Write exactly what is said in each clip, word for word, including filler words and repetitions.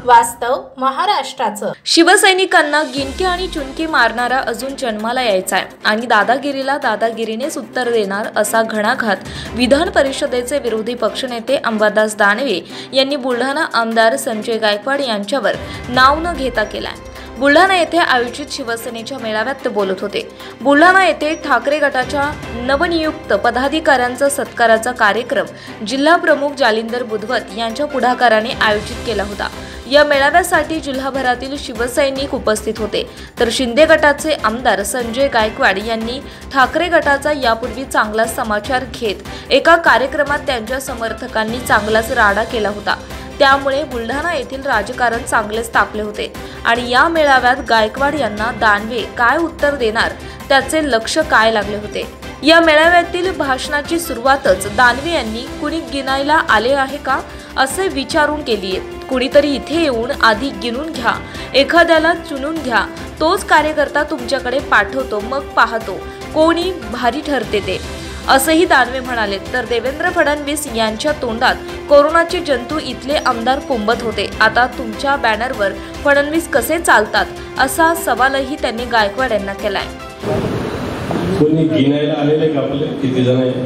वास्तव महाराष्ट्राचं। शिवसैनिकांना गिनके आणि चुनके मारणारा अजून जन्माला यायचा आहे आणि दादागिरीला दादागिरीनेच उत्तर देणार असा घणाघात विधान परिषदेचे विरोधी पक्षनेते अंबादास दानवे यांनी बुलढाणा आमदार संजय गायकवाड यांच्यावर नाव न घेता केलाय। बुलढाणा येथे आयोजित शिवसेनेच्या मेळाव्यात ते बोलत होते। बुलढाणा येथे ठाकरे गटाच्या नवनियुक्त पदाधिकाऱ्यांचा सत्काराचा कार्यक्रम जिल्हा प्रमुख जालिंदर बुधवत यांच्या पुढाकाराने आयोजित केला होता। या मेळाव्यासाठी जिल्हाभरातील शिवसैनिक उपस्थित होते, तर शिंदे गटाचे आमदार संजय गायकवाड यांनी ठाकरे गटाचा यापूर्वी चांगला समाचार घेत एका कार्यक्रमात त्यांच्या समर्थकांनी चांगलाच राडा केला होता। त्यामुळे बुलढाणा येथील राजकारण चांगलेच तापले होते आणि या मेळाव्यात गायकवाड यांना दानवे काय उत्तर देणार त्याचे लक्ष काय लागले होते। या मेळाव्यातील भाषणाची सुरुवातच दानवे यांनी कुणी गिनायला आले आहे का असे विचारून केली आहे। कुणीतरी इथे येऊन आधी गिनून घ्या, एखाद्याला चुनून घ्या, तोच कार्यकर्ता तुमच्याकडे पाठवतो, मग पाहतो कोणी भारी ठरते ते, असेही दानवे म्हणाले। तर देवेंद्र फडणवीस यांच्या तोंडात कोरोनाचे जंतू इथले आमदार कोंबत होते, आता तुमच्या बॅनरवर फडणवीस कसे चालतात असा सवालही त्यांनी गायकवाड यांना केलाय। कोणी गिनायला आलेले का आपले किती जण आहे?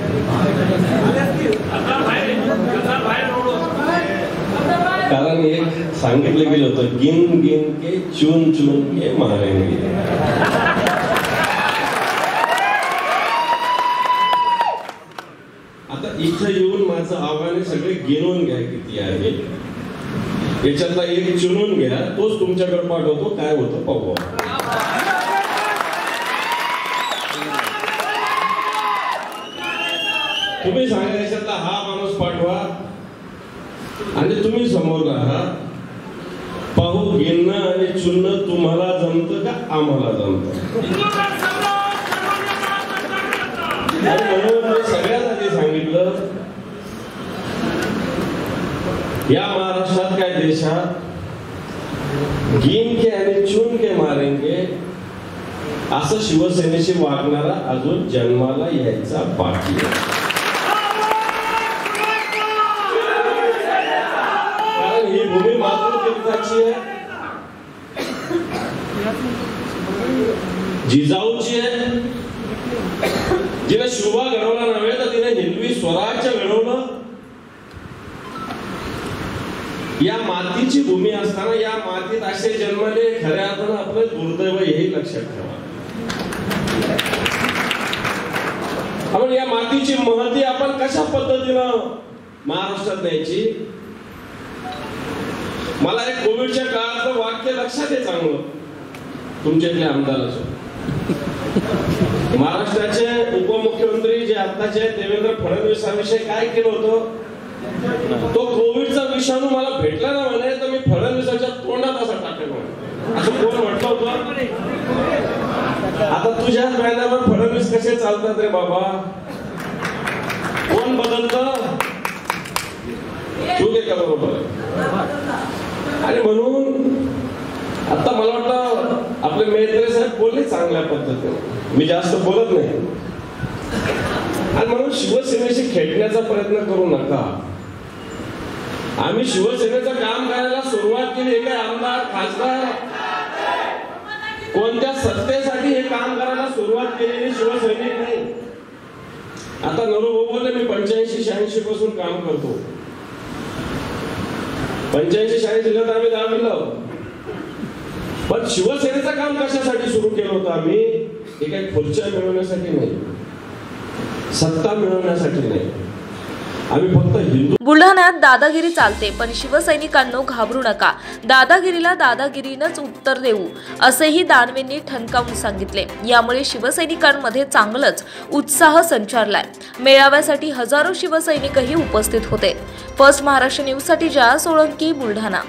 कारण एक सांगितलं गेलं होतं, गिन गिन के चुन चुन के मारेंगे। आता इथं येऊन माझं आव्हान आहे, सगळे गिनून घ्या किती आहे, याच्यातला एक चुनून घ्या, तोच तुमच्याकडे पाठवतो, काय होतं पाहू। तुम्ही सांगा याच्यातला हा माणूस पाठवा आणि तुम्ही समोर राहा, पाहू गिनणं आणि चुनणं तुम्हाला जमतं का आम्हाला जमतं। म्हणून सगळ्यात आधी सांगितलं, या महाराष्ट्रात काय देशात गिन के आणि चुन के मारेंगे असं शिवसेनेशी वागणारा अजून जन्माला यायचा बाकी आहे। कारण ही भूमी मातृत्वाची आहे, जिजाऊची आहे, जिने शुभा घडवला नव्हे तर तिने हिंदवी स्वराज्य घडवलं। या मातीची भूमी असताना या मातीत असे जन्मले खऱ्या अर्थानं आपलं दुर्दैव, हेही लक्षात ठेवा। आपण या मातीची महती आपण कशा पद्धतीनं महाराष्ट्रात द्यायची। मला एक कोविडच्या काळातलं वाक्य लक्षात आहे चांगलं, तुमच्यातले आमदाराचं। महाराष्ट्राचे उपमुख्यमंत्री जे आताचे देवेंद्र फडणवीसांविषयी काय केलं होतं, तो कोविडचा विषाणू मला भेटला ना म्हणे तर मी फडणवीसाच्या तोंडात असा टाकेल असं कोण म्हटलं होतं। आता तुझ्या बॅनरवर फडणवीस कसे चालतात रे बाबा, कोण बदलतं, तू काय का बरोबर। आणि म्हणून आता मला वाटतं आपले मेहत्रे साहेब बोलले चांगल्या पद्धतीने, मी जास्त बोलत नाही। आणि म्हणून शिवसेनेशी खेळण्याचा प्रयत्न करू नका। आम्ही शिवसेनेचं काम करायला सुरुवात केली, हे काय आमदार खासदार कोणत्या सत्तेसाठी हे काम करायला सुरुवात केलेली शिवसैनिक नाही। आता नरू बोलले मी पंच्याऐंशी शहाऐंशी पासून काम करतो, पंच्याऐंशी शहाऐंशी जिल्ह्यात आम्ही दाखवलं, पण शिवसेनेचं काम कशासाठी सुरू केलं होतं आम्ही, हे काही खुर्च्या मिळवण्यासाठी नाही, सत्ता मिळवण्यासाठी नाही, आम्ही फक्त हिंदू। बुलढाण्यात दादागिरी चालते, पण शिवसैनिकांनो घाबरू नका, दादागिरीला दादागिरीनंच उत्तर देऊ असेही दानवेंनी ठणकावून सांगितले। यामुळे शिवसैनिकांमध्ये चांगलंच उत्साह संचारलाय। मेळाव्यासाठी हजारो शिवसैनिकही उपस्थित होते। फर्स्ट महाराष्ट्र न्यूज साठी जया सोळंकी, बुलढाणा।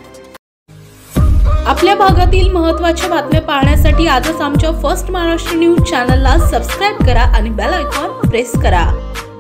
आपल्या भागातील महत्त्वाच्या बातम्या पाहण्यासाठी आजच आमच्या फर्स्ट महाराष्ट्र न्यूज चॅनलला सबस्क्राईब करा आणि बेल आयकॉन प्रेस करा।